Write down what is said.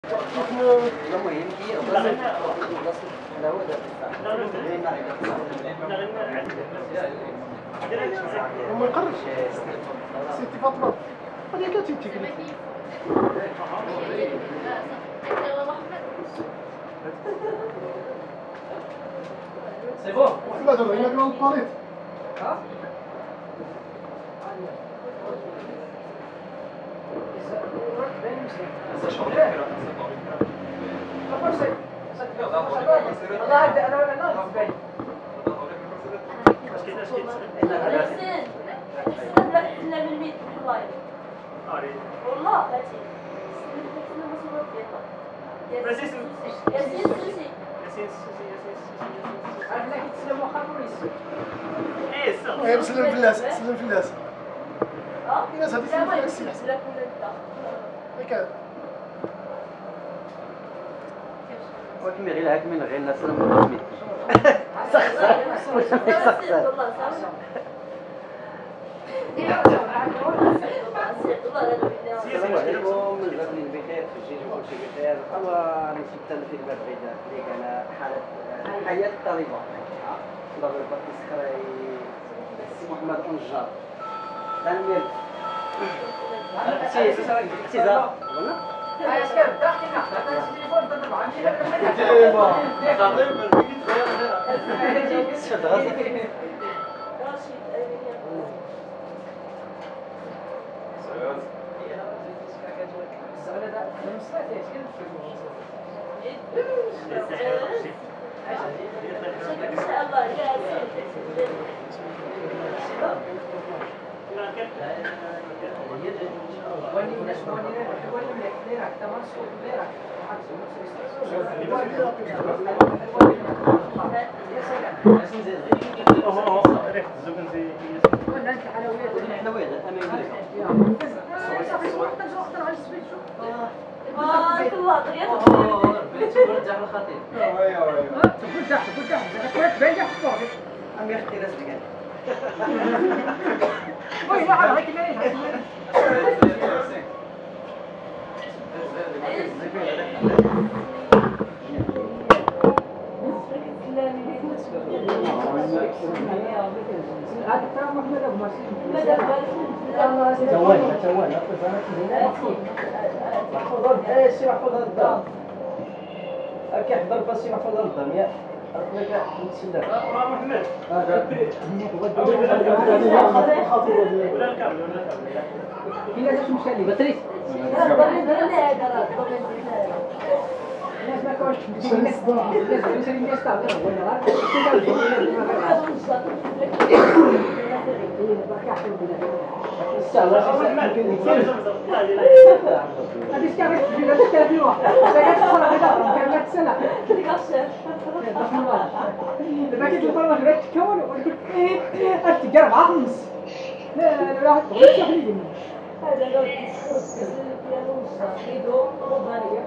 المهم هي وما يقرش سيتي فاطمه هذه كانت تكلف سي بون لا دابا هنا كان الباريت ها المهم سلم فلاس سلم فلاس الناس هذه سلم فلاس احسن هكا ولكن غير هاك من غير الناس المسلمين بخير في الجيش وكل شيء بخير الله نسيت في المغرب اللي كان حالة حياة الطالبة ضرب الباكستاني سي محمد أنجار تنمير سي زا كيحضر باش يحفظ النظام يا أخويا نتسلى محمد كاين باش مشى لي بطريق الناس ما كانوش الناس تاع هذه كانت في الثاني واحد كانت صراحه كانت سنه لما كنت نقول واش غير تكون وقلت اش تقرب عقمص لا لا راح تغير شحال هذا لو يدو روبانيه